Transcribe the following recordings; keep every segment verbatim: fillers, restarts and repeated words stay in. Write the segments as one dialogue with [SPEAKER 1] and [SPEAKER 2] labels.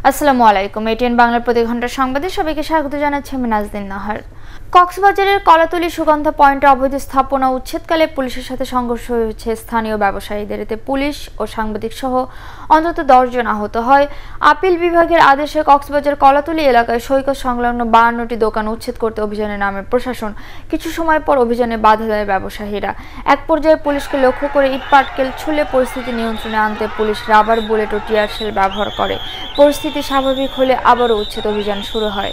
[SPEAKER 1] আসসালামু আলাইকুম। এটিএন বাংলার প্রতি ঘন্টার সংবাদে সবাইকে স্বাগত জানাচ্ছি আমি নাজদিন নাহার। কক্সবাজারের কলাতলী সুগন্ধা পয়েন্টে অবৈধ স্থাপনা উচ্ছেদকালে পুলিশের সাথে সংঘর্ষ হয়েছে স্থানীয় ব্যবসায়ীদের। এতে পুলিশ ও সাংবাদিক সহ অন্তত দশ জন আহত হয়। আপিল বিভাগের আদেশে কক্সবাজার কলাতলী এলাকায় সৈকত সংলগ্ন বায়ান্নটি দোকান উচ্ছেদ করতে অভিযানে নামে প্রশাসন। কিছু সময় পর অভিযানে বাধা দেয় ব্যবসায়ীরা। এক পর্যায়ে পুলিশকে লক্ষ্য করে ইট পাটকেল ছুলে পরিস্থিতি নিয়ন্ত্রণে আনতে পুলিশ রাবার বুলেট ও টিয়ার শেল ব্যবহার করে। পরিস্থিতি স্বাভাবিক হলে আবারও উচ্ছেদ অভিযান শুরু হয়।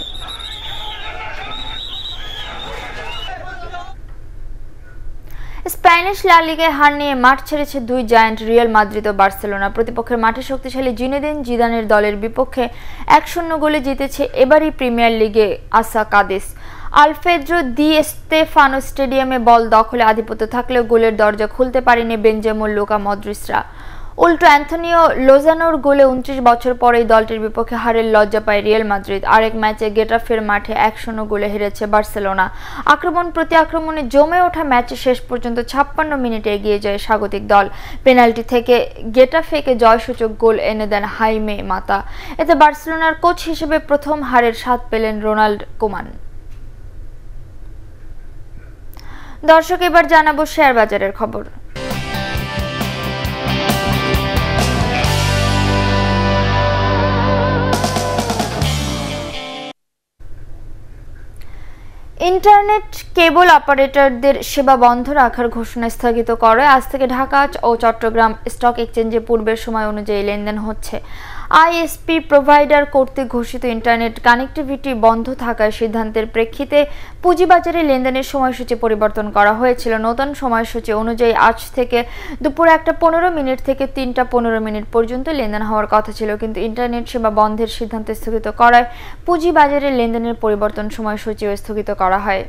[SPEAKER 1] স্প্যানিশ লা লিগায় হার নিয়ে মাঠ ছেড়েছে দুই জায়ান্ট রিয়াল মাদ্রিদ ও বার্সেলোনা। প্রতিপক্ষের মাঠে শক্তিশালী জিনেদিন জিদানের দলের বিপক্ষে এক শূন্য গোলে জিতেছে এবারই প্রিমিয়ার লিগে আসা কাদিস। আলফেদ্রো দি স্তেফানো স্টেডিয়ামে বল দখলে আধিপত্য থাকলেও গোলের দরজা খুলতে পারেনি বেনজেমো লুকা মদ্রিচরা। উল্টো অ্যান্থনিও লোজানোর গোলে উনত্রিশ বছর পরেই দলটির বিপক্ষে হারের লজ্জা পায় রিয়াল মাদ্রিদ। আরেক ম্যাচে গেটাফের মাঠে এক শূন্য গোলে হেরেছে বার্সেলোনা। আক্রমণ প্রতি আক্রমণে জমে ওঠা ম্যাচে শেষ পর্যন্ত ছাপ্পান্ন মিনিটে এগিয়ে যায় স্বাগতিক দল। পেনাল্টি থেকে গেটাফেকে জয়সূচক গোল এনে দেন হাইমে মাতা। এতে বার্সেলোনার কোচ হিসেবে প্রথম হারের স্বাদ পেলেন রোনাল্ড কোমান। দর্শক, এবার জানাবো শেয়ার বাজারের খবর। ইন্টারনেট কেবল অপারেটরদের সেবা বন্ধ রাখার ঘোষণা স্থগিত করে আজ থেকে ঢাকা ও চট্টগ্রাম স্টক এক্সচেঞ্জে পূর্বের সময় অনুযায়ী লেনদেন হচ্ছে। আইএসপি প্রোভাইডার কর্তৃক ঘোষিত ইন্টারনেট কানেক্টিভিটি বন্ধ থাকার সিদ্ধান্তের প্রেক্ষিতে পুঁজিবাজারে লেনদেনের সময়সূচি পরিবর্তন করা হয়েছিল। নতুন সময়সূচি অনুযায়ী আজ থেকে দুপুর একটা পনেরো মিনিট থেকে তিনটা পনেরো মিনিট পর্যন্ত লেনদেন হওয়ার কথা ছিল, কিন্তু ইন্টারনেট সেবা বন্ধের সিদ্ধান্ত স্থগিত করায় পুঁজিবাজারে লেনদেনের পরিবর্তন সময়সূচিও স্থগিত করা হয়।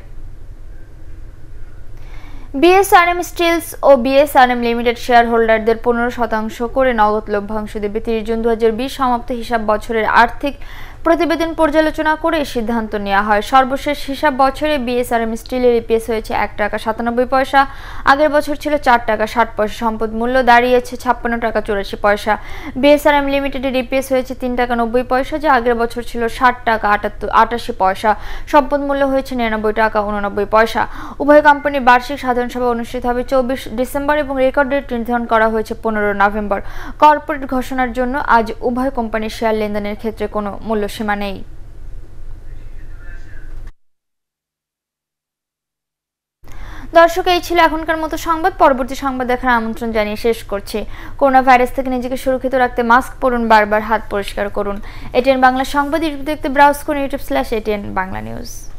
[SPEAKER 1] বিএসআরএম স্টিলস ও বিএসআরএম লিমিটেড শেয়ার হোল্ডারদের পনেরো শতাংশ করে নগদ লভ্যাংশ দেবে। তিরিশ জুন দু হাজার বিশ সমাপ্ত হিসাব বছরের আর্থিক প্রতিবেদন পর্যালোচনা করে সিদ্ধান্ত নেওয়া হয়। সর্বশেষ হিসাব বছরে বিএসআরএম স্টিলের ইপিএস হয়েছে এক টাকা সাতানব্বই পয়সা, আগের বছর ছিল চার টাকা ষাট পয়সা। সম্পদ মূল্য দাঁড়িয়েছে ছাপ্পান্ন টাকা চুরাশি পয়সা। বিএসআরএম লিমিটেডের ইপিএস হয়েছে তিন টাকা নব্বই পয়সা, যা আগের বছর ছিল ষাট টাকা আটাত্তর আটাশি পয়সা। সম্পদ মূল্য হয়েছে নিরানব্বই টাকা উননব্বই পয়সা। উভয় কোম্পানির বার্ষিক সাধারণ সভা অনুষ্ঠিত হবে চব্বিশ ডিসেম্বর এবং রেকর্ড ডেট নির্ধারণ করা হয়েছে পনেরো নভেম্বর। কর্পোরেট ঘোষণার জন্য আজ উভয় কোম্পানির শেয়ার লেনদেনের ক্ষেত্রে কোনো মূল্য সীমা নেই। দর্শক, এই ছিল এখনকার মতো সংবাদ। পরবর্তী সংবাদ দেখার আমন্ত্রণ জানিয়ে শেষ করছি। করোনা ভাইরাস থেকে নিজেকে সুরক্ষিত রাখতে মাস্ক পরুন, বারবার হাত পরিষ্কার করুন। এটিএন বাংলা সংবাদ ইউটিউব দেখতে ব্রাউজ করুন YouTube slash ATN Bangla news.